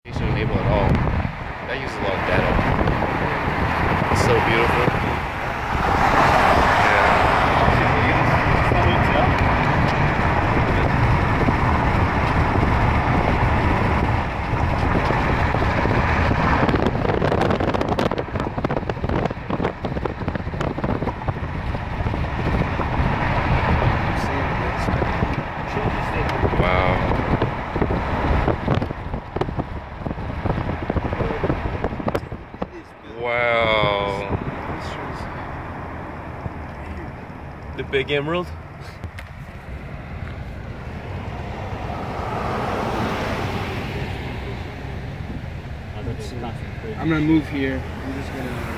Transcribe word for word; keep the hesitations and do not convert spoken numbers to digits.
Enable at all. That uses a lot of data. It's so beautiful. Wow. Wow. The big emerald? I'm gonna move here. I'm just gonna